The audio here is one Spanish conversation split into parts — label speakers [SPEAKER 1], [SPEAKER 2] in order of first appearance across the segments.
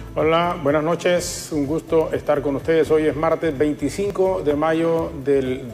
[SPEAKER 1] Hola, buenas noches, un gusto estar con ustedes. Hoy es martes 25 de mayo del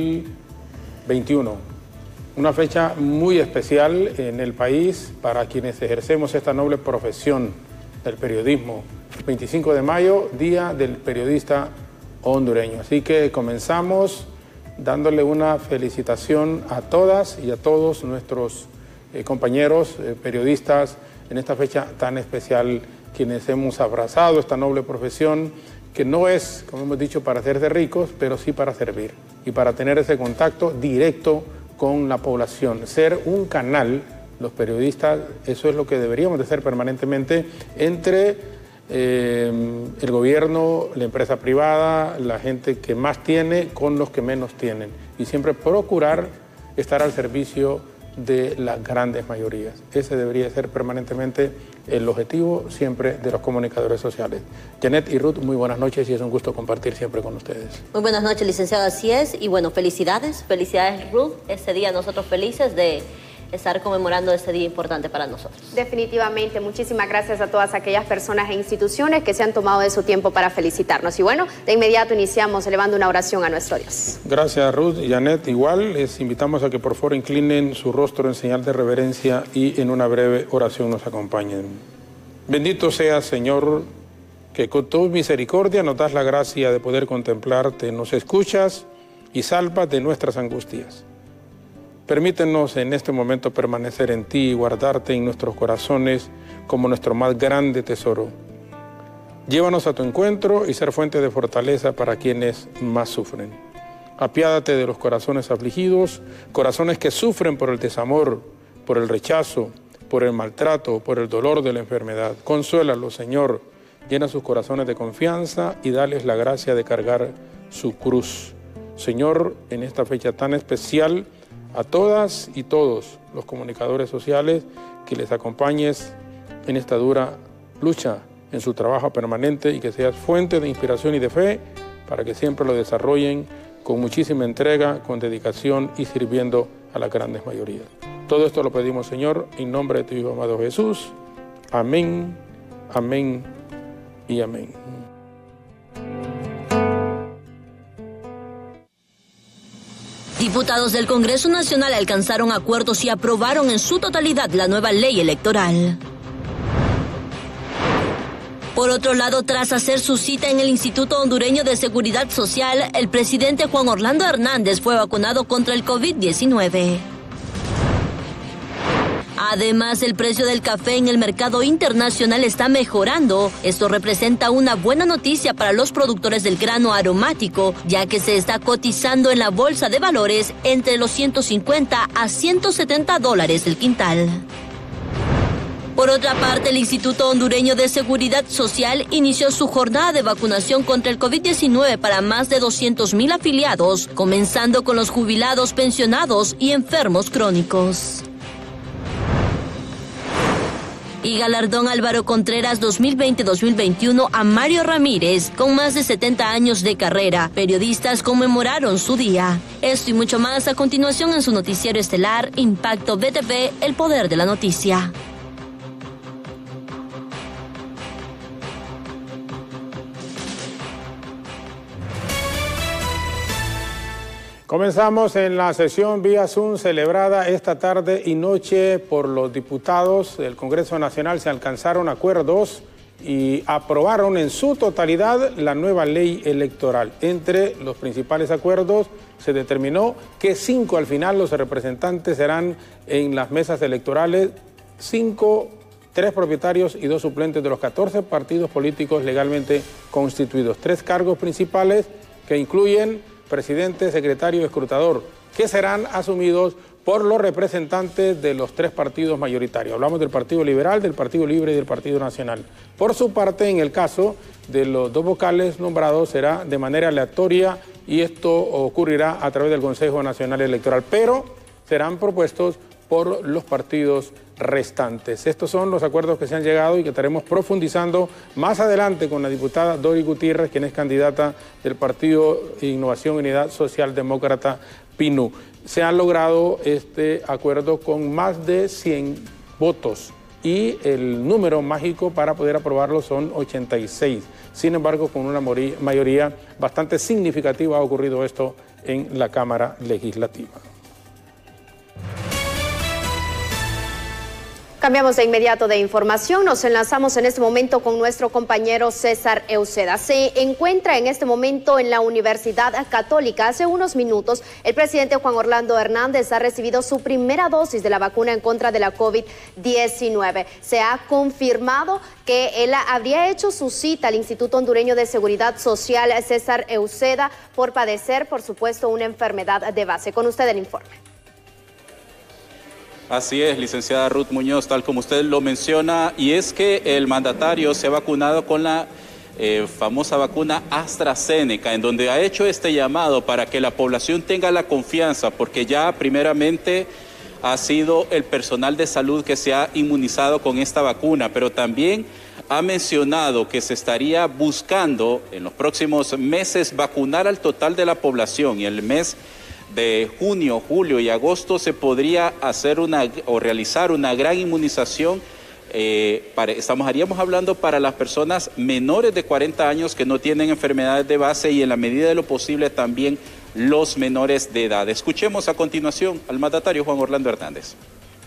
[SPEAKER 1] 2021. Una fecha muy especial en el país para quienes ejercemos esta noble profesión del periodismo. 25 de mayo, Día del Periodista Hondureño. Así que comenzamos dándole una felicitación a todas y a todos nuestros compañeros periodistas en esta fecha tan especial, quienes hemos abrazado esta noble profesión, que no es, como hemos dicho, para hacerse ricos, pero sí para servir y para tener ese contacto directo con la población. Ser un canal, los periodistas, eso es lo que deberíamos de ser permanentemente entre el gobierno, la empresa privada, la gente que más tiene con los que menos tienen. Y siempre procurar estar al servicio de las grandes mayorías. Ese debería ser permanentemente el objetivo siempre de los comunicadores sociales. Janet y Ruth, muy buenas noches y es un gusto compartir siempre con ustedes.
[SPEAKER 2] Muy buenas noches, licenciado, así es. Y bueno, felicidades Ruth, este día nosotros felices de estar conmemorando este día importante para nosotros.
[SPEAKER 3] Definitivamente, muchísimas gracias a todas aquellas personas e instituciones que se han tomado de su tiempo para felicitarnos. Y bueno, de inmediato iniciamos elevando una oración a nuestro Dios.
[SPEAKER 1] Gracias, Ruth y Janet. Igual les invitamos a que por favor inclinen su rostro en señal de reverencia y en una breve oración nos acompañen. Bendito seas, Señor, que con tu misericordia nos das la gracia de poder contemplarte, nos escuchas y salvas de nuestras angustias. Permítenos en este momento permanecer en ti y guardarte en nuestros corazones como nuestro más grande tesoro. Llévanos a tu encuentro y ser fuente de fortaleza para quienes más sufren. Apiádate de los corazones afligidos, corazones que sufren por el desamor, por el rechazo, por el maltrato, por el dolor de la enfermedad. Consuélalos, Señor, llena sus corazones de confianza y dales la gracia de cargar su cruz. Señor, en esta fecha tan especial, a todas y todos los comunicadores sociales, que les acompañes en esta dura lucha, en su trabajo permanente y que seas fuente de inspiración y de fe para que siempre lo desarrollen con muchísima entrega, con dedicación y sirviendo a las grandes mayorías. Todo esto lo pedimos, Señor, en nombre de tu Hijo amado Jesús. Amén, amén y amén.
[SPEAKER 2] Diputados del Congreso Nacional alcanzaron acuerdos y aprobaron en su totalidad la nueva ley electoral. Por otro lado, tras hacer su cita en el Instituto Hondureño de Seguridad Social, el presidente Juan Orlando Hernández fue vacunado contra el COVID-19. Además, el precio del café en el mercado internacional está mejorando. Esto representa una buena noticia para los productores del grano aromático, ya que se está cotizando en la bolsa de valores entre los 150 a 170 dólares el quintal. Por otra parte, el Instituto Hondureño de Seguridad Social inició su jornada de vacunación contra el COVID-19 para más de 200,000 afiliados, comenzando con los jubilados, pensionados y enfermos crónicos. Y galardón Álvaro Contreras 2020-2021 a Mario Ramírez, con más de 70 años de carrera. Periodistas conmemoraron su día. Esto y mucho más a continuación en su noticiero estelar Impacto BTV, el poder de la noticia.
[SPEAKER 1] Comenzamos en la sesión vía Zoom celebrada esta tarde y noche por los diputados del Congreso Nacional. Se alcanzaron acuerdos y aprobaron en su totalidad la nueva ley electoral. Entre los principales acuerdos se determinó que 5 al final los representantes serán en las mesas electorales, 3 propietarios y 2 suplentes de los 14 partidos políticos legalmente constituidos. 3 cargos principales que incluyen presidente, secretario y escrutador, que serán asumidos por los representantes de los 3 partidos mayoritarios. Hablamos del Partido Liberal, del Partido Libre y del Partido Nacional. Por su parte, en el caso de los 2 vocales nombrados, será de manera aleatoria y esto ocurrirá a través del Consejo Nacional Electoral, pero serán propuestos por los partidos restantes. Estos son los acuerdos que se han llegado y que estaremos profundizando más adelante con la diputada Dori Gutiérrez, quien es candidata del Partido Innovación y Unidad Socialdemócrata PINU. Se ha logrado este acuerdo con más de 100 votos y el número mágico para poder aprobarlo son 86. Sin embargo, con una mayoría bastante significativa ha ocurrido esto en la Cámara Legislativa.
[SPEAKER 3] Cambiamos de inmediato de información, nos enlazamos en este momento con nuestro compañero César Euseda. Se encuentra en este momento en la Universidad Católica. Hace unos minutos, el presidente Juan Orlando Hernández ha recibido su primera dosis de la vacuna en contra de la COVID-19. Se ha confirmado que él habría hecho su cita al Instituto Hondureño de Seguridad Social, César Euseda, por padecer, por supuesto, una enfermedad de base. Con usted el informe.
[SPEAKER 4] Así es, licenciada Ruth Muñoz, tal como usted lo menciona, y es que el mandatario se ha vacunado con la famosa vacuna AstraZeneca, en donde ha hecho este llamado para que la población tenga la confianza, porque ya primeramente ha sido el personal de salud que se ha inmunizado con esta vacuna, pero también ha mencionado que se estaría buscando en los próximos meses vacunar al total de la población, y el mes de junio, julio y agosto se podría hacer realizar una gran inmunización. Estaríamos hablando para las personas menores de 40 años que no tienen enfermedades de base y en la medida de lo posible también los menores de edad. Escuchemos a continuación al mandatario Juan Orlando Hernández.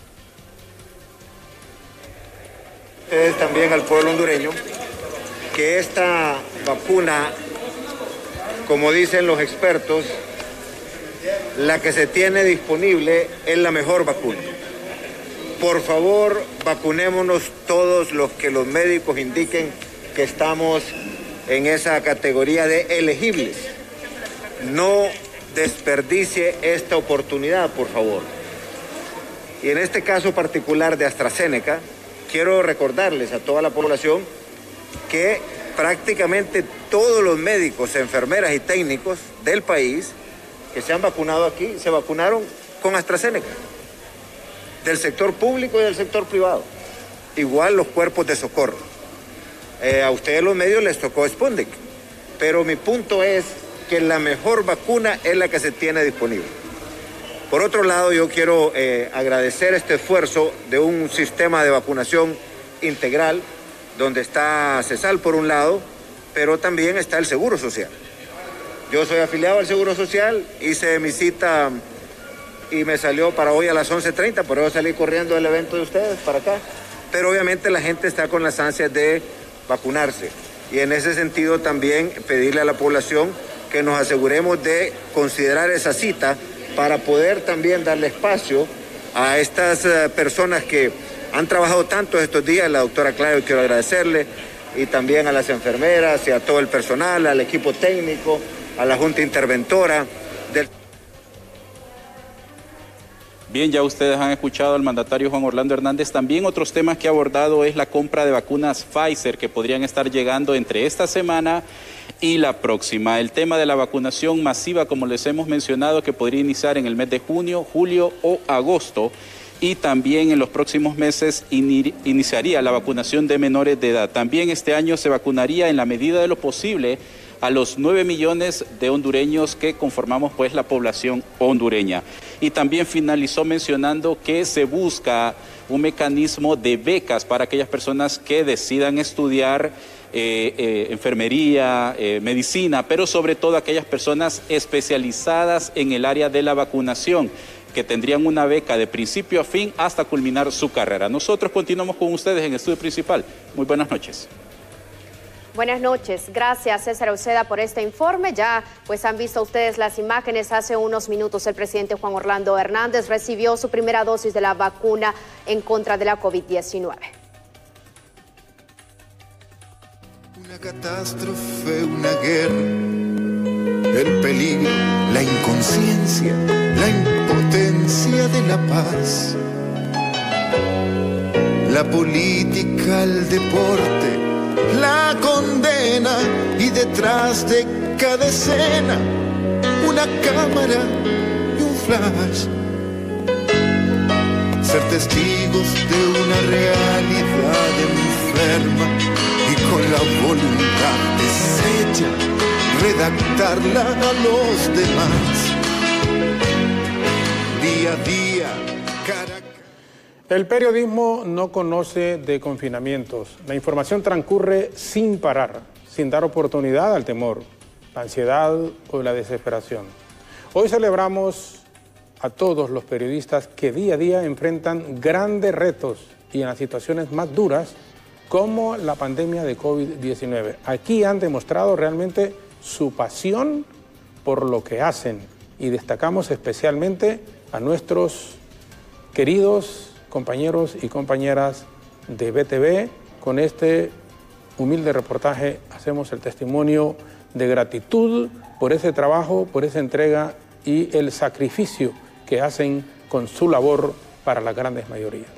[SPEAKER 5] Ustedes también al pueblo hondureño que esta vacuna, como dicen los expertos, la que se tiene disponible es la mejor vacuna. Por favor, vacunémonos todos los que los médicos indiquen que estamos en esa categoría de elegibles. No desperdicie esta oportunidad, por favor. Y en este caso particular de AstraZeneca, quiero recordarles a toda la población que prácticamente todos los médicos, enfermeras y técnicos del país que se han vacunado aquí, se vacunaron con AstraZeneca, del sector público y del sector privado. Igual los cuerpos de socorro. A ustedes los medios les tocó Sputnik, pero mi punto es que la mejor vacuna es la que se tiene disponible. Por otro lado, yo quiero agradecer este esfuerzo de un sistema de vacunación integral, donde está CESAL por un lado, pero también está el Seguro Social. Yo soy afiliado al Seguro Social, hice mi cita y me salió para hoy a las 11:30, por eso salí corriendo del evento de ustedes para acá. Pero obviamente la gente está con las ansias de vacunarse. Y en ese sentido también pedirle a la población que nos aseguremos de considerar esa cita para poder también darle espacio a estas personas que han trabajado tanto estos días. La doctora Claudio, quiero agradecerle, y también a las enfermeras y a todo el personal, al equipo técnico, a la Junta Interventora.
[SPEAKER 4] Bien, ya ustedes han escuchado al mandatario Juan Orlando Hernández. También otros temas que ha abordado es la compra de vacunas Pfizer que podrían estar llegando entre esta semana y la próxima. El tema de la vacunación masiva, como les hemos mencionado, que podría iniciar en el mes de junio, julio o agosto. Y también en los próximos meses iniciaría la vacunación de menores de edad. También este año se vacunaría en la medida de lo posible a los 9 millones de hondureños que conformamos pues la población hondureña. Y también finalizó mencionando que se busca un mecanismo de becas para aquellas personas que decidan estudiar enfermería, medicina, pero sobre todo aquellas personas especializadas en el área de la vacunación, que tendrían una beca de principio a fin hasta culminar su carrera. Nosotros continuamos con ustedes en el estudio principal. Muy buenas noches.
[SPEAKER 3] Buenas noches. Gracias, César Euseda, por este informe. Ya pues han visto ustedes las imágenes. Hace unos minutos el presidente Juan Orlando Hernández recibió su primera dosis de la vacuna en contra de la COVID-19.
[SPEAKER 6] Una catástrofe, una guerra, el peligro, la inconsciencia, la impotencia de la paz, la política, el deporte, la condena, y detrás de cada escena una cámara y un flash. Ser testigos de una realidad enferma y con la voluntad deshecha redactarla a los demás. Día a día, cara a cara.
[SPEAKER 1] El periodismo no conoce de confinamientos. La información transcurre sin parar, sin dar oportunidad al temor, la ansiedad o la desesperación. Hoy celebramos a todos los periodistas que día a día enfrentan grandes retos y en las situaciones más duras, como la pandemia de COVID-19. Aquí han demostrado realmente su pasión por lo que hacen y destacamos especialmente a nuestros queridos compañeros y compañeras de BTV. Con este humilde reportaje hacemos el testimonio de gratitud por ese trabajo, por esa entrega y el sacrificio que hacen con su labor para las grandes mayorías.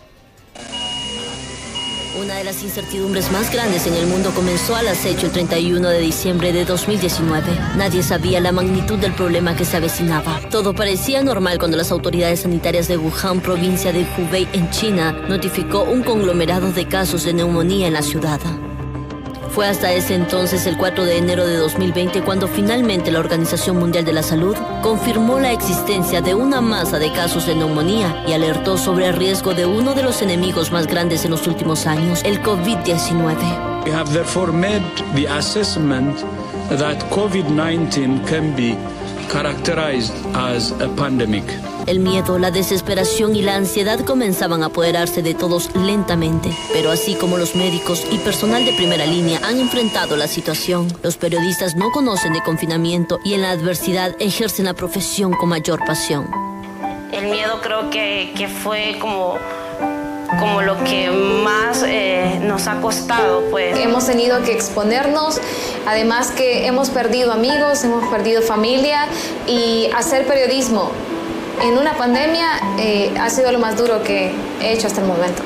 [SPEAKER 2] Una de las incertidumbres más grandes en el mundo comenzó al acecho el 31 de diciembre de 2019. Nadie sabía la magnitud del problema que se avecinaba. Todo parecía normal cuando las autoridades sanitarias de Wuhan, provincia de Hubei, en China, notificó un conglomerado de casos de neumonía en la ciudad. Fue hasta ese entonces, el 4 de enero de 2020, cuando finalmente la Organización Mundial de la Salud confirmó la existencia de una masa de casos de neumonía y alertó sobre el riesgo de uno de los enemigos más grandes en los últimos años, el COVID-19.
[SPEAKER 7] We have therefore made the assessment that COVID-19 can be characterized as a pandemic.
[SPEAKER 2] El miedo, la desesperación y la ansiedad comenzaban a apoderarse de todos lentamente. Pero así como los médicos y personal de primera línea han enfrentado la situación, los periodistas no conocen de confinamiento y en la adversidad ejercen la profesión con mayor pasión.
[SPEAKER 8] El miedo creo que fue como lo que más nos ha costado, pues. Hemos tenido que exponernos, además que hemos perdido amigos, hemos perdido familia, y hacer periodismo en una pandemia ha sido lo más duro que he hecho hasta el momento.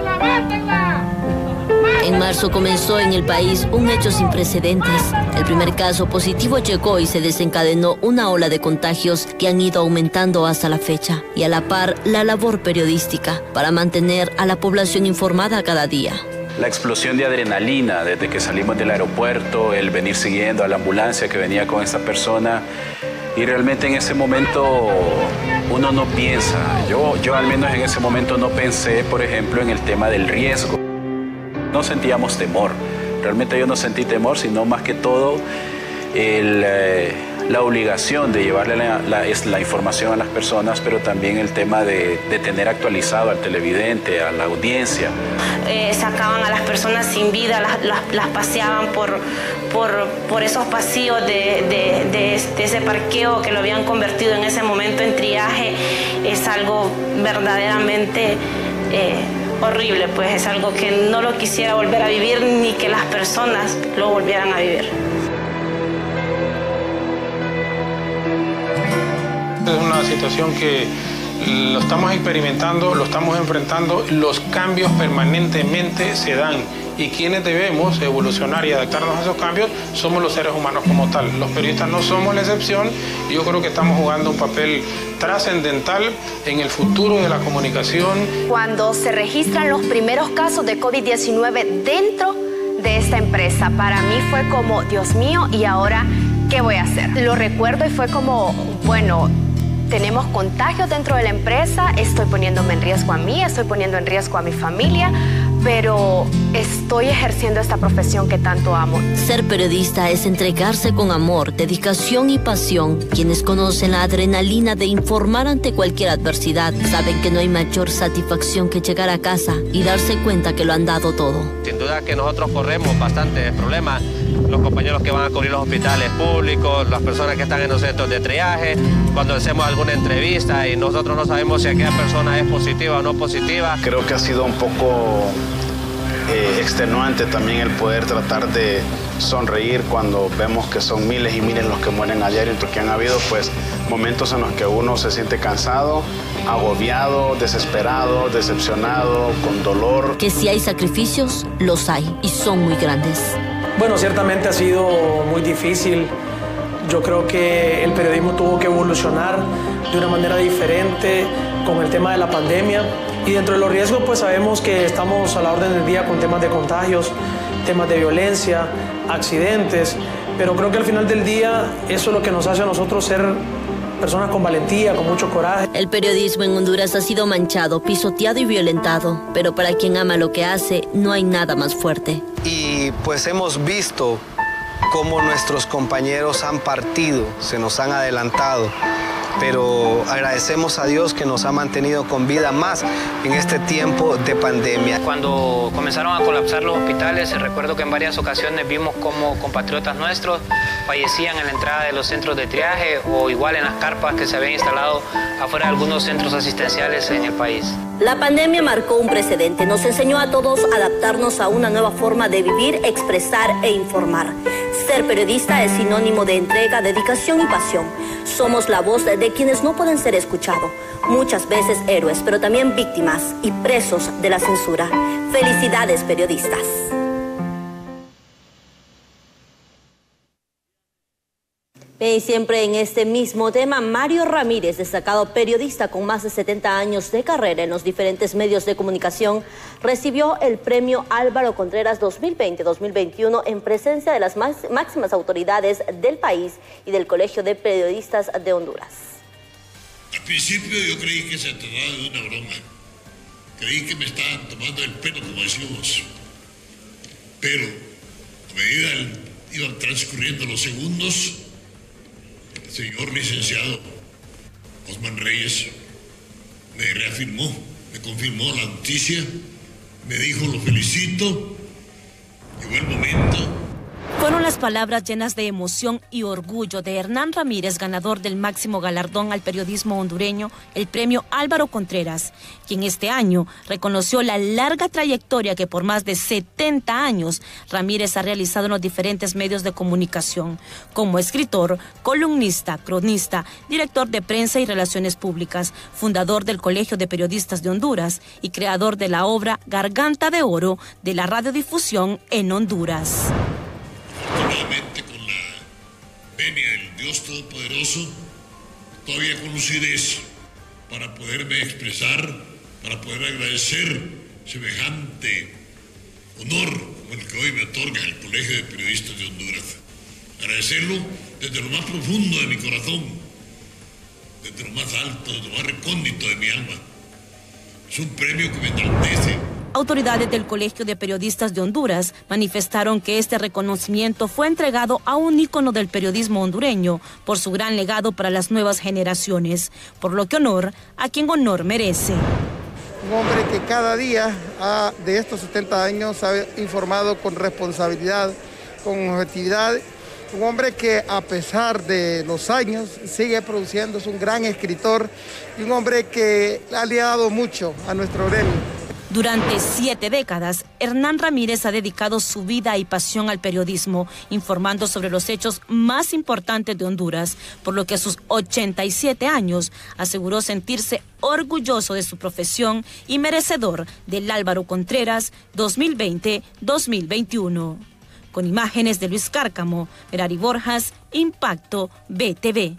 [SPEAKER 2] En marzo comenzó en el país un hecho sin precedentes. El primer caso positivo llegó y se desencadenó una ola de contagios que han ido aumentando hasta la fecha. Y a la par, la labor periodística para mantener a la población informada cada día.
[SPEAKER 4] La explosión de adrenalina desde que salimos del aeropuerto, el venir siguiendo a la ambulancia que venía con esta persona. Y realmente en ese momento uno no piensa, yo al menos en ese momento no pensé, por ejemplo, en el tema del riesgo. No sentíamos temor, realmente yo no sentí temor, sino más que todo la obligación de llevarle la información a las personas, pero también el tema de tener actualizado al televidente, a la audiencia.
[SPEAKER 8] Sacaban a las personas sin vida, las paseaban por esos pasillos de ese parqueo que lo habían convertido en ese momento en triaje. Es algo verdaderamente horrible, pues es algo que no lo quisiera volver a vivir ni que las personas lo volvieran a vivir.
[SPEAKER 1] Es una situación que lo estamos experimentando, lo estamos enfrentando, los cambios permanentemente se dan y quienes debemos evolucionar y adaptarnos a esos cambios somos los seres humanos como tal. Los periodistas no somos la excepción y yo creo que estamos jugando un papel trascendental en el futuro de la comunicación.
[SPEAKER 3] Cuando se registran los primeros casos de COVID-19 dentro de esta empresa, para mí fue como, Dios mío, ¿y ahora qué voy a hacer? Lo recuerdo y fue como, bueno, tenemos contagios dentro de la empresa, estoy poniéndome en riesgo a mí, estoy poniendo en riesgo a mi familia, pero estoy ejerciendo esta profesión que tanto amo.
[SPEAKER 2] Ser periodista es entregarse con amor, dedicación y pasión. Quienes conocen la adrenalina de informar ante cualquier adversidad saben que no hay mayor satisfacción que llegar a casa y darse cuenta que lo han dado todo.
[SPEAKER 9] Sin duda que nosotros corremos bastantes problemas. Los compañeros que van a cubrir los hospitales públicos, las personas que están en los centros de triaje, cuando hacemos alguna entrevista y nosotros no sabemos si aquella persona es positiva o no positiva.
[SPEAKER 10] Creo que ha sido un poco extenuante también el poder tratar de sonreír cuando vemos que son miles y miles los que mueren a diario, porque han habido pues momentos en los que uno se siente cansado, agobiado, desesperado, decepcionado, con dolor.
[SPEAKER 2] Que si hay sacrificios, los hay y son muy grandes.
[SPEAKER 11] Bueno, ciertamente ha sido muy difícil. Yo creo que el periodismo tuvo que evolucionar de una manera diferente con el tema de la pandemia. Y dentro de los riesgos, pues sabemos que estamos a la orden del día con temas de contagios, temas de violencia, accidentes. Pero creo que al final del día eso es lo que nos hace a nosotros ser personas con valentía, con mucho coraje.
[SPEAKER 2] El periodismo en Honduras ha sido manchado, pisoteado y violentado, pero para quien ama lo que hace, no hay nada más fuerte.
[SPEAKER 12] Y pues hemos visto cómo nuestros compañeros han partido, se nos han adelantado, pero agradecemos a Dios que nos ha mantenido con vida más en este tiempo de pandemia.
[SPEAKER 13] Cuando comenzaron a colapsar los hospitales, recuerdo que en varias ocasiones vimos cómo compatriotas nuestros fallecían en la entrada de los centros de triaje o igual en las carpas que se habían instalado afuera de algunos centros asistenciales en el país.
[SPEAKER 2] La pandemia marcó un precedente, nos enseñó a todos a adaptarnos a una nueva forma de vivir, expresar e informar. Ser periodista es sinónimo de entrega, dedicación y pasión. Somos la voz de quienes no pueden ser escuchados, muchas veces héroes, pero también víctimas y presos de la censura. Felicidades, periodistas. Y siempre en este mismo tema, Mario Ramírez, destacado periodista con más de 70 años de carrera en los diferentes medios de comunicación, recibió el premio Álvaro Contreras 2020-2021 en presencia de las máximas autoridades del país y del Colegio de Periodistas de Honduras.
[SPEAKER 14] Al principio yo creí que se trataba de una broma. Creí que me estaban tomando el pelo, como decimos. Pero a medida iban transcurriendo los segundos, el señor licenciado Osman Reyes me reafirmó, me confirmó la noticia, me dijo: lo felicito, llegó el momento.
[SPEAKER 15] Fueron las palabras llenas de emoción y orgullo de Hernán Ramírez, ganador del máximo galardón al periodismo hondureño, el premio Álvaro Contreras, quien este año reconoció la larga trayectoria que por más de 70 años Ramírez ha realizado en los diferentes medios de comunicación, como escritor, columnista, cronista, director de prensa y relaciones públicas, fundador del Colegio de Periodistas de Honduras y creador de la obra Garganta de Oro de la radiodifusión en Honduras.
[SPEAKER 14] Afortunadamente, con la venia del Dios Todopoderoso, todavía con lucidez para poderme expresar, para poder agradecer semejante honor como el que hoy me otorga el Colegio de Periodistas de Honduras. Agradecerlo desde lo más profundo de mi corazón, desde lo más alto, desde lo más recóndito de mi alma. Es un premio que me enaltece.
[SPEAKER 15] Autoridades del Colegio de Periodistas de Honduras manifestaron que este reconocimiento fue entregado a un ícono del periodismo hondureño por su gran legado para las nuevas generaciones, por lo que honor a quien honor merece.
[SPEAKER 16] Un hombre que cada día de estos 70 años ha informado con responsabilidad, con objetividad. Un hombre que a pesar de los años sigue produciendo, es un gran escritor y un hombre que le ha dado mucho a nuestro gremio.
[SPEAKER 15] Durante 7 décadas, Hernán Ramírez ha dedicado su vida y pasión al periodismo, informando sobre los hechos más importantes de Honduras, por lo que a sus 87 años aseguró sentirse orgulloso de su profesión y merecedor del Álvaro Contreras 2020-2021. Con imágenes de Luis Cárcamo, Merari Borjas, Impacto BTV.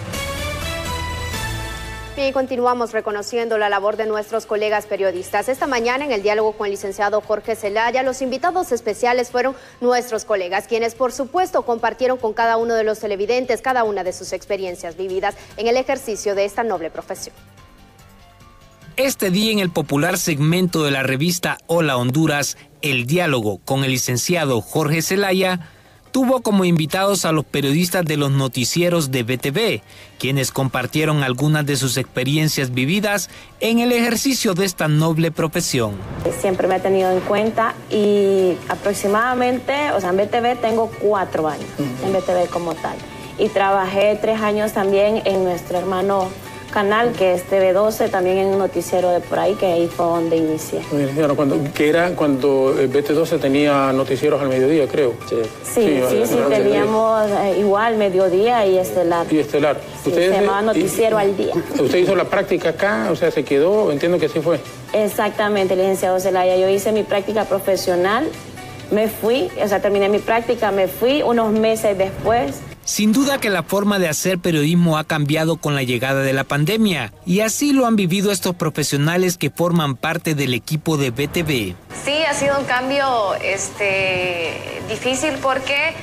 [SPEAKER 3] Y continuamos reconociendo la labor de nuestros colegas periodistas. Esta mañana, en el diálogo con el licenciado Jorge Zelaya, los invitados especiales fueron nuestros colegas, quienes por supuesto compartieron con cada uno de los televidentes cada una de sus experiencias vividas en el ejercicio de esta noble profesión.
[SPEAKER 17] Este día, en el popular segmento de la revista Hola Honduras, el diálogo con el licenciado Jorge Zelaya tuvo como invitados a los periodistas de los noticieros de BTV, quienes compartieron algunas de sus experiencias vividas en el ejercicio de esta noble profesión.
[SPEAKER 8] Siempre me ha tenido en cuenta y aproximadamente, en BTV tengo 4 años, en BTV como tal. Y trabajé 3 años también en nuestro hermano canal, que es TV12, también en un noticiero de por ahí, que ahí fue donde inicié.
[SPEAKER 1] Cuando BT12 tenía noticieros al mediodía, creo.
[SPEAKER 8] Sí, teníamos igual mediodía y estelar.
[SPEAKER 1] Sí, se
[SPEAKER 8] llamaba Noticiero al Día.
[SPEAKER 1] ¿Usted hizo la práctica acá? O sea, ¿se quedó? Entiendo que así fue.
[SPEAKER 8] Exactamente, licenciado Zelaya. Yo hice mi práctica profesional, me fui, terminé mi práctica, me fui unos meses después.
[SPEAKER 17] Sin duda que la forma de hacer periodismo ha cambiado con la llegada de la pandemia, y así lo han vivido estos profesionales que forman parte del equipo de BTV.
[SPEAKER 18] Sí, ha sido un cambio difícil porque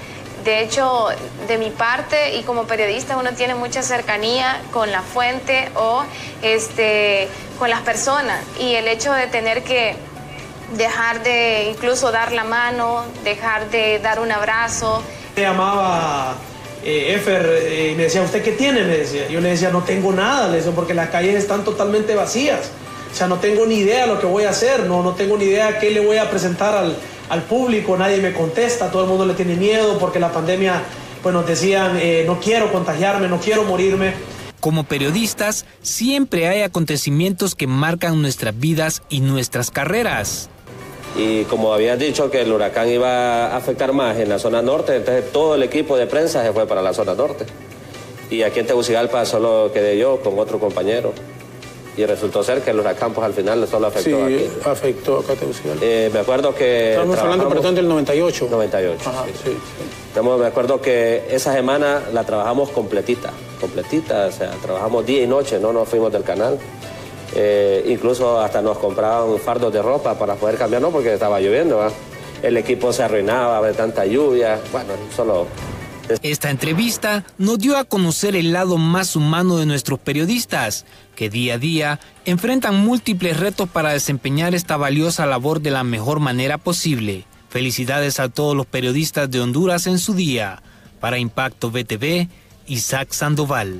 [SPEAKER 8] De hecho, de mi parte y como periodista uno tiene mucha cercanía con la fuente o con las personas, y el hecho de tener que dejar de incluso dar la mano, dejar de dar un abrazo.
[SPEAKER 11] Me llamaba Efer y me decía, ¿usted qué tiene? Me decía. Yo le decía, no tengo nada, le decía, porque las calles están totalmente vacías. O sea, no tengo ni idea de lo que voy a hacer, no tengo ni idea qué le voy a presentar al público, nadie me contesta, todo el mundo le tiene miedo porque la pandemia, pues nos decían, no quiero contagiarme, no quiero morirme.
[SPEAKER 17] Como periodistas, siempre hay acontecimientos que marcan nuestras vidas y nuestras carreras.
[SPEAKER 18] Y como habías dicho que el huracán iba a afectar más en la zona norte, entonces todo el equipo de prensa se fue para la zona norte. Y aquí en Tegucigalpa solo quedé yo con otro compañero. Y resultó ser que el huracán pues al final solo afectó aquí.
[SPEAKER 1] Sí, afectó acá a Tegucigalpa.
[SPEAKER 18] Me acuerdo que...
[SPEAKER 1] Estamos hablando, perdón, del 98.
[SPEAKER 18] 98,
[SPEAKER 1] ajá,
[SPEAKER 18] sí. Me acuerdo que esa semana la trabajamos completita, o sea, trabajamos día y noche, no nos fuimos del canal. Incluso hasta nos compraban fardos de ropa para poder cambiarnos porque estaba lloviendo, ¿va? El equipo se arruinaba de tanta lluvia, bueno, solo...
[SPEAKER 17] Esta entrevista nos dio a conocer el lado más humano de nuestros periodistas, que día a día enfrentan múltiples retos para desempeñar esta valiosa labor de la mejor manera posible. Felicidades a todos los periodistas de Honduras en su día. Para Impacto BTV, Isaac Sandoval.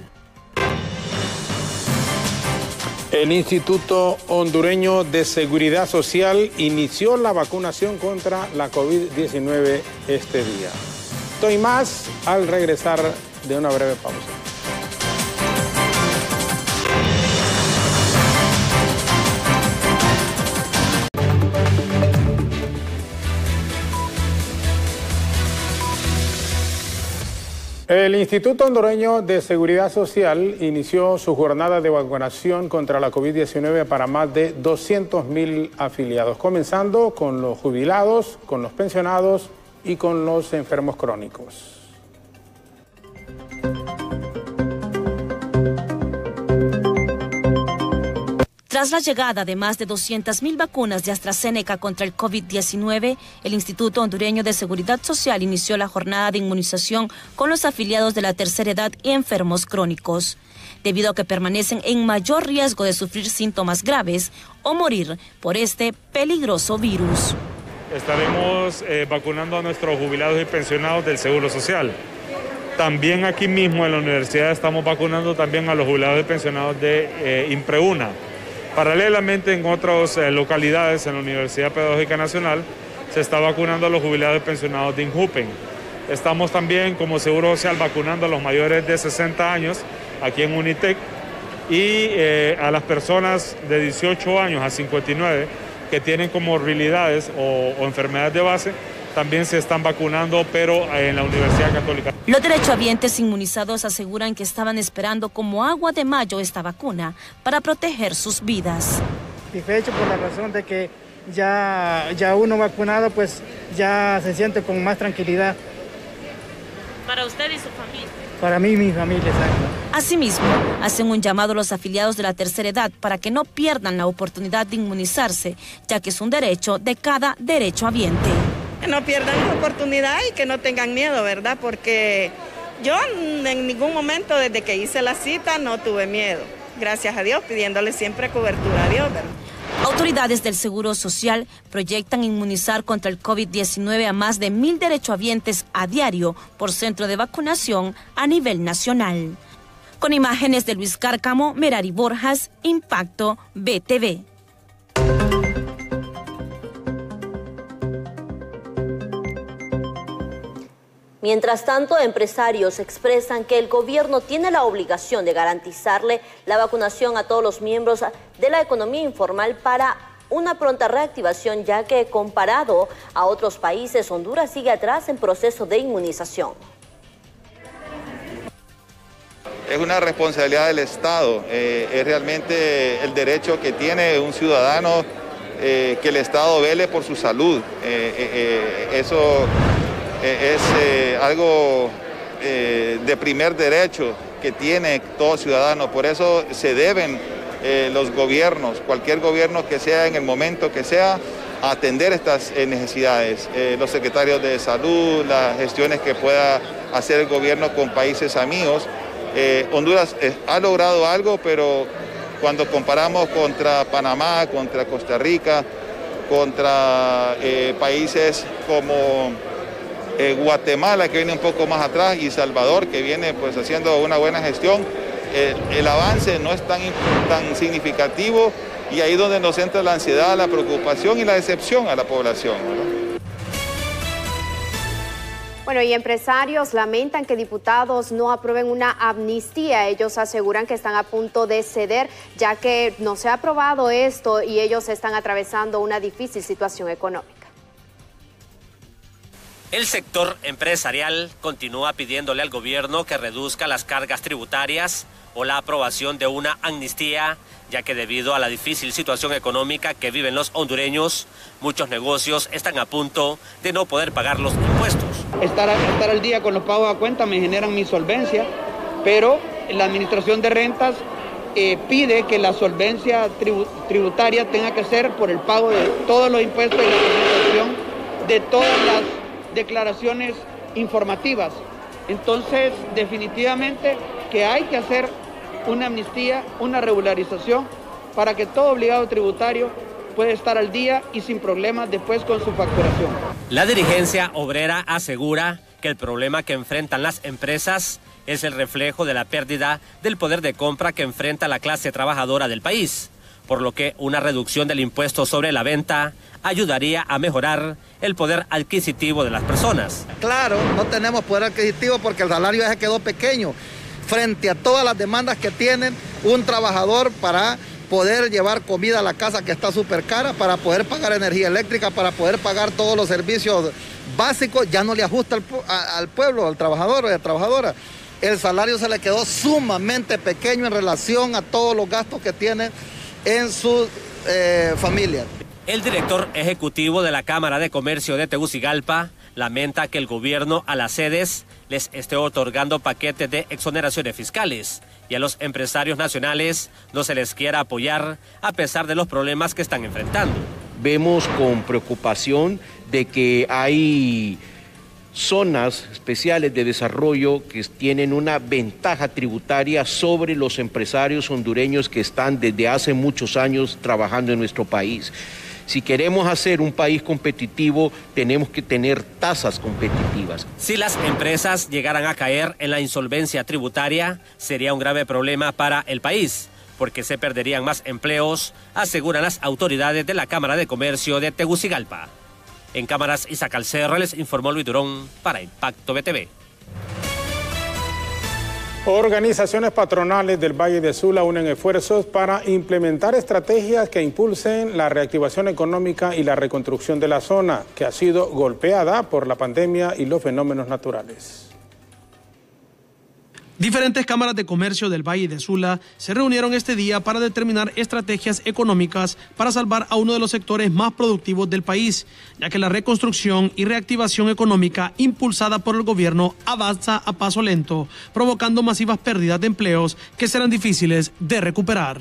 [SPEAKER 1] El Instituto Hondureño de Seguridad Social inició la vacunación contra la COVID-19 este día. Estoy más al regresar de una breve pausa. El Instituto Hondureño de Seguridad Social inició su jornada de vacunación contra la COVID-19 para más de 200,000 afiliados, comenzando con los jubilados, con los pensionados y con los enfermos crónicos.
[SPEAKER 15] Tras la llegada de más de 200,000 vacunas de AstraZeneca contra el COVID-19, el Instituto Hondureño de Seguridad Social inició la jornada de inmunización con los afiliados de la tercera edad y enfermos crónicos, debido a que permanecen en mayor riesgo de sufrir síntomas graves o morir por este peligroso virus.
[SPEAKER 19] Estaremos vacunando a nuestros jubilados y pensionados del Seguro Social. También aquí mismo en la universidad estamos vacunando también a los jubilados y pensionados de IMPREUNA. Paralelamente en otras localidades en la Universidad Pedagógica Nacional se está vacunando a los jubilados y pensionados de INJUPEN. Estamos también como Seguro Social vacunando a los mayores de 60 años aquí en UNITEC y a las personas de 18 años a 59 que tienen comorbilidades o enfermedades de base, también se están vacunando, pero en la Universidad Católica.
[SPEAKER 15] Los derechohabientes inmunizados aseguran que estaban esperando como agua de mayo esta vacuna para proteger sus vidas.
[SPEAKER 20] Satisfecho por la razón de que ya uno vacunado pues ya se siente con más tranquilidad.
[SPEAKER 15] ¿Para usted y su familia?
[SPEAKER 20] Para mí y mi familia, exacto.
[SPEAKER 15] Asimismo, hacen un llamado a los afiliados de la tercera edad para que no pierdan la oportunidad de inmunizarse, ya que es un derecho de cada derechohabiente.
[SPEAKER 21] Que no pierdan la oportunidad y que no tengan miedo, ¿verdad? Porque yo en ningún momento desde que hice la cita no tuve miedo. Gracias a Dios, pidiéndole siempre cobertura a Dios, ¿verdad?
[SPEAKER 15] Autoridades del Seguro Social proyectan inmunizar contra el COVID-19 a más de 1,000 derechohabientes a diario por centro de vacunación a nivel nacional. Con imágenes de Luis Cárcamo, Merari Borjas, Impacto BTV.
[SPEAKER 2] Mientras tanto, empresarios expresan que el gobierno tiene la obligación de garantizarle la vacunación a todos los miembros de la economía informal para una pronta reactivación, ya que comparado a otros países, Honduras sigue atrás en proceso de inmunización.
[SPEAKER 22] Es una responsabilidad del Estado, es realmente el derecho que tiene un ciudadano que el Estado vele por su salud. Eso es algo de primer derecho que tiene todo ciudadano, por eso se deben los gobiernos, cualquier gobierno que sea en el momento que sea, atender estas necesidades. Los secretarios de salud, las gestiones que pueda hacer el gobierno con países amigos. Honduras ha logrado algo, pero cuando comparamos contra Panamá, contra Costa Rica, contra países como Guatemala, que viene un poco más atrás, y Salvador, que viene pues haciendo una buena gestión, el avance no es tan significativo, y ahí es donde nos entra la ansiedad, la preocupación y la decepción a la población, ¿verdad?
[SPEAKER 3] Bueno, y empresarios lamentan que diputados no aprueben una amnistía. Ellos aseguran que están a punto de ceder, ya que no se ha aprobado esto y ellos están atravesando una difícil situación económica.
[SPEAKER 5] El sector empresarial continúa pidiéndole al gobierno que reduzca las cargas tributarias o la aprobación de una amnistía, ya que debido a la difícil situación económica que viven los hondureños, muchos negocios están a punto de no poder pagar los impuestos.
[SPEAKER 6] Estar al día con los pagos a cuenta me generan mi solvencia, pero la Administración de Rentas pide que la solvencia tributaria tenga que ser por el pago de todos los impuestos y la presentación de todas las declaraciones informativas. Entonces, definitivamente que hay que hacer una amnistía, una regularización, para que todo obligado tributario pueda estar al día y sin problemas después con su facturación.
[SPEAKER 5] La dirigencia obrera asegura que el problema que enfrentan las empresas es el reflejo de la pérdida del poder de compra que enfrenta la clase trabajadora del país, por lo que una reducción del impuesto sobre la venta ayudaría a mejorar el poder adquisitivo de las personas.
[SPEAKER 23] Claro, no tenemos poder adquisitivo porque el salario ya se quedó pequeño frente a todas las demandas que tienen un trabajador para poder llevar comida a la casa, que está súper cara, para poder pagar energía eléctrica, para poder pagar todos los servicios básicos. Ya no le ajusta al pueblo, al trabajador o a la trabajadora. El salario se le quedó sumamente pequeño en relación a todos los gastos que tiene en su familia.
[SPEAKER 5] El director ejecutivo de la Cámara de Comercio de Tegucigalpa lamenta que el gobierno a las sedes les esté otorgando paquetes de exoneraciones fiscales y a los empresarios nacionales no se les quiera apoyar a pesar de los problemas que están enfrentando.
[SPEAKER 24] Vemos con preocupación de que hay zonas especiales de desarrollo que tienen una ventaja tributaria sobre los empresarios hondureños que están desde hace muchos años trabajando en nuestro país. Si queremos hacer un país competitivo, tenemos que tener tasas competitivas.
[SPEAKER 5] Si las empresas llegaran a caer en la insolvencia tributaria, sería un grave problema para el país, porque se perderían más empleos, aseguran las autoridades de la Cámara de Comercio de Tegucigalpa. En Cámaras, Isaac Alcerra, les informó Luis Durón para Impacto BTV.
[SPEAKER 1] Organizaciones patronales del Valle de Sula unen esfuerzos para implementar estrategias que impulsen la reactivación económica y la reconstrucción de la zona, que ha sido golpeada por la pandemia y los fenómenos naturales.
[SPEAKER 11] Diferentes cámaras de comercio del Valle de Sula se reunieron este día para determinar estrategias económicas para salvar a uno de los sectores más productivos del país, ya que la reconstrucción y reactivación económica impulsada por el gobierno avanza a paso lento, provocando masivas pérdidas de empleos que serán difíciles de recuperar.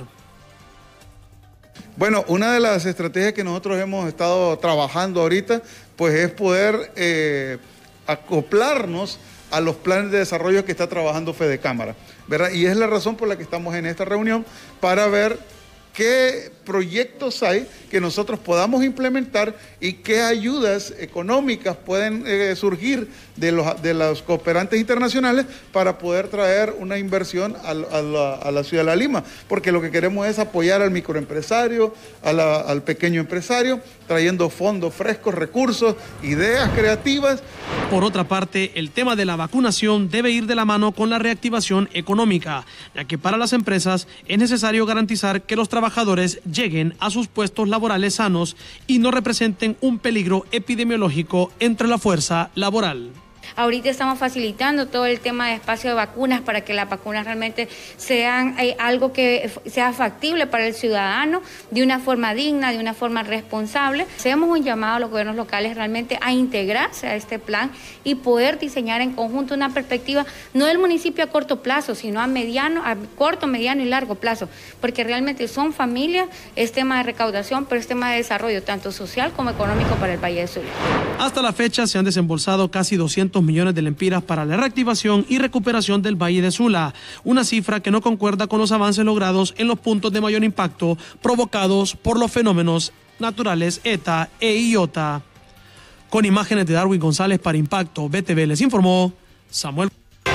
[SPEAKER 25] Bueno, una de las estrategias que nosotros hemos estado trabajando ahorita, pues es poder acoplarnos a los planes de desarrollo que está trabajando Fedecámara, ¿verdad? Y es la razón por la que estamos en esta reunión, para ver qué proyectos hay que nosotros podamos implementar y qué ayudas económicas pueden surgir de los cooperantes internacionales para poder traer una inversión a la ciudad de La Lima, porque lo que queremos es apoyar al microempresario, al pequeño empresario, trayendo fondos frescos, recursos, ideas creativas.
[SPEAKER 11] Por otra parte, el tema de la vacunación debe ir de la mano con la reactivación económica, ya que para las empresas es necesario garantizar que los trabajadores lleguen a sus puestos laborales sanos y no representen un peligro epidemiológico entre la fuerza laboral.
[SPEAKER 4] Ahorita estamos facilitando todo el tema de espacio de vacunas para que las vacunas realmente sean algo que sea factible para el ciudadano de una forma digna, de una forma responsable. Hacemos un llamado a los gobiernos locales realmente a integrarse a este plan y poder diseñar en conjunto una perspectiva no del municipio a corto plazo, sino a corto, mediano y largo plazo, porque realmente son familias, es tema de recaudación, pero es tema de desarrollo tanto social como económico para el Valle de Sula.
[SPEAKER 7] Hasta la fecha se han desembolsado casi 200 millones de lempiras para la reactivación y recuperación del Valle de Sula, una cifra que no concuerda con los avances logrados en los puntos de mayor impacto provocados por los fenómenos naturales ETA e IOTA. Con imágenes de Darwin González para Impacto BTV les informó Samuel.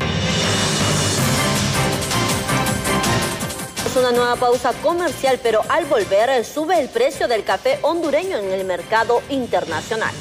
[SPEAKER 2] Una nueva pausa comercial, pero al volver sube el precio del café hondureño en el mercado internacional.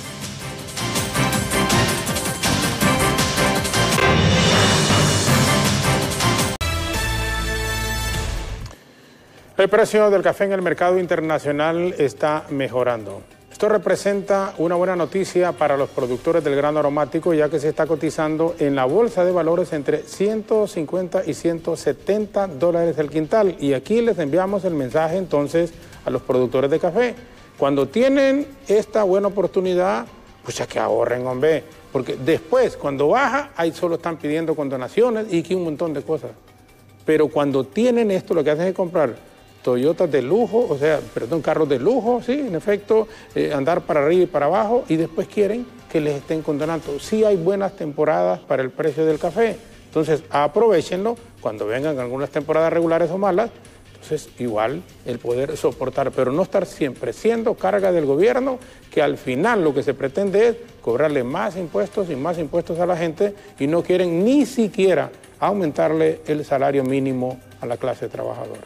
[SPEAKER 1] El precio del café en el mercado internacional está mejorando. Esto representa una buena noticia para los productores del grano aromático, ya que se está cotizando en la bolsa de valores entre 150 y 170 dólares el quintal. Y aquí les enviamos el mensaje entonces a los productores de café. Cuando tienen esta buena oportunidad, pues ya que ahorren, hombre. Porque después, cuando baja, ahí solo están pidiendo condonaciones y aquí un montón de cosas. Pero cuando tienen esto, lo que hacen es comprar Toyotas de lujo, carros de lujo, sí, en efecto, andar para arriba y para abajo, y después quieren que les estén condonando. Sí hay buenas temporadas para el precio del café, entonces aprovechenlo cuando vengan algunas temporadas regulares o malas, entonces igual el poder soportar, pero no estar siempre siendo carga del gobierno, que al final lo que se pretende es cobrarle más impuestos y más impuestos a la gente, y no quieren ni siquiera aumentarle el salario mínimo a la clase trabajadora.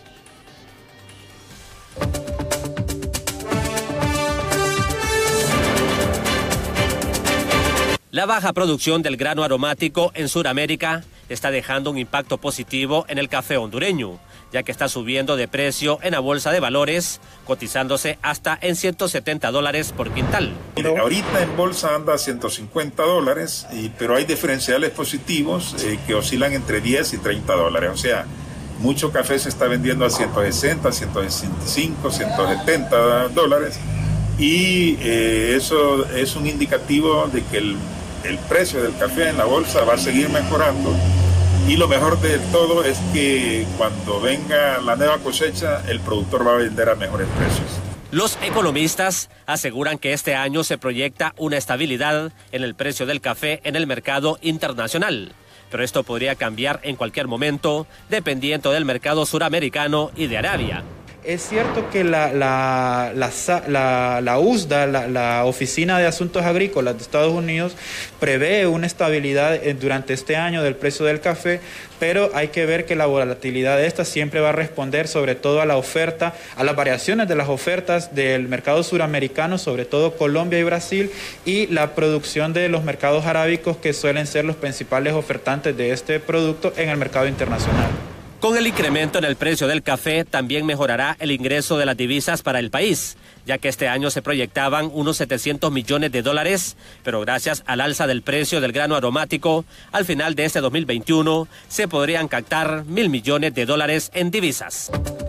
[SPEAKER 5] La baja producción del grano aromático en Sudamérica está dejando un impacto positivo en el café hondureño, ya que está subiendo de precio en la bolsa de valores, cotizándose hasta en 170 dólares por quintal.
[SPEAKER 9] Mire, ahorita en bolsa anda a 150 dólares, pero hay diferenciales positivos que oscilan entre 10 y 30 dólares. O sea, mucho café se está vendiendo a 160, 165, 170 dólares. Y eso es un indicativo de que el precio del café en la bolsa va a seguir mejorando, y lo mejor de todo es que cuando venga la nueva cosecha el productor va a vender a mejores precios.
[SPEAKER 5] Los economistas aseguran que este año se proyecta una estabilidad en el precio del café en el mercado internacional, pero esto podría cambiar en cualquier momento dependiendo del mercado suramericano y de Arabia.
[SPEAKER 10] Es cierto que la USDA, la Oficina de Asuntos Agrícolas de Estados Unidos, prevé una estabilidad durante este año del precio del café, pero hay que ver que la volatilidad de esta siempre va a responder sobre todo a la oferta, a las variaciones de las ofertas del mercado suramericano, sobre todo Colombia y Brasil, y la producción de los mercados arábicos, que suelen ser los principales ofertantes de este producto en el mercado internacional.
[SPEAKER 5] Con el incremento en el precio del café, también mejorará el ingreso de las divisas para el país, ya que este año se proyectaban unos 700 millones de dólares, pero gracias al alza del precio del grano aromático, al final de este 2021 se podrían captar 1.000 millones de dólares en divisas.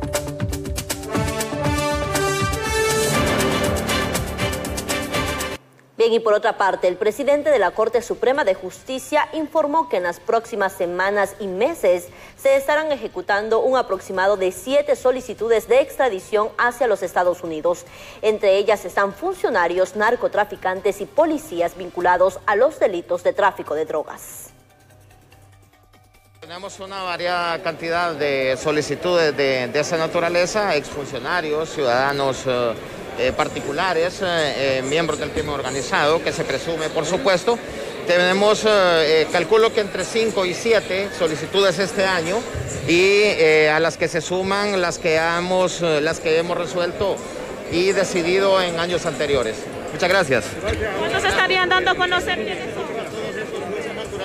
[SPEAKER 2] Bien, y por otra parte, el presidente de la Corte Suprema de Justicia informó que en las próximas semanas y meses se estarán ejecutando un aproximado de 7 solicitudes de extradición hacia los Estados Unidos. Entre ellas están funcionarios, narcotraficantes y policías vinculados a los delitos de tráfico de drogas.
[SPEAKER 12] Tenemos una variada cantidad de solicitudes de esa naturaleza, exfuncionarios, ciudadanos particulares, miembros del crimen organizado, que se presume, por supuesto. Tenemos, calculo que entre 5 y 7 solicitudes este año, y a las que se suman las que hemos resuelto y decidido en años anteriores. Muchas gracias.
[SPEAKER 26] ¿Cuándo se estarían dando a conocer quiénes son?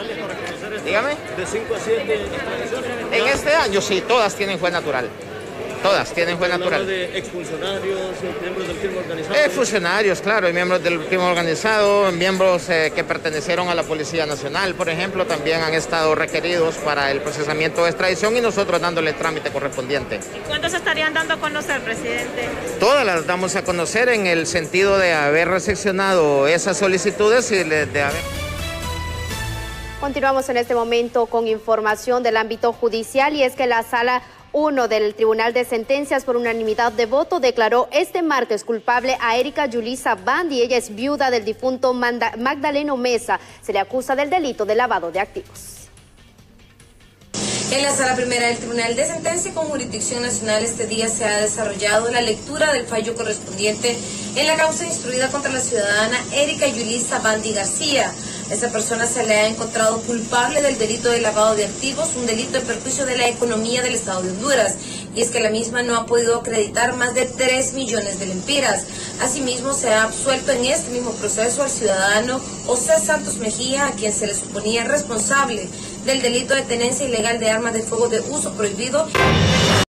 [SPEAKER 12] Dígame.
[SPEAKER 26] De 5 a 7.
[SPEAKER 12] En este año sí, todas tienen juez natural. Todas tienen juez natural.
[SPEAKER 8] ¿De exfuncionarios, miembros del crimen organizado?
[SPEAKER 12] Funcionarios, claro, y miembros del crimen organizado, miembros que pertenecieron a la Policía Nacional, por ejemplo, también han estado requeridos para el procesamiento de extradición y nosotros dándole el trámite correspondiente.
[SPEAKER 26] ¿Y cuántos estarían dando a conocer, presidente?
[SPEAKER 12] Todas las damos a conocer en el sentido de haber recepcionado esas solicitudes y de haber...
[SPEAKER 3] Continuamos en este momento con información del ámbito judicial y es que la Sala 1 del Tribunal de Sentencias por unanimidad de voto declaró este martes culpable a Erika Yulisa Bandi. Ella es viuda del difunto Magdaleno Mesa. Se le acusa del delito de lavado de activos.
[SPEAKER 13] En la Sala Primera del Tribunal de Sentencia con jurisdicción nacional este día se ha desarrollado la lectura del fallo correspondiente en la causa instruida contra la ciudadana Erika Yulisa Bandi García. A esa persona se le ha encontrado culpable del delito de lavado de activos, un delito en perjuicio de la economía del Estado de Honduras. Y es que la misma no ha podido acreditar más de 3 millones de lempiras. Asimismo, se ha absuelto en este mismo proceso al ciudadano José Santos Mejía, a quien se le suponía responsable del delito de tenencia ilegal de armas de fuego de uso prohibido.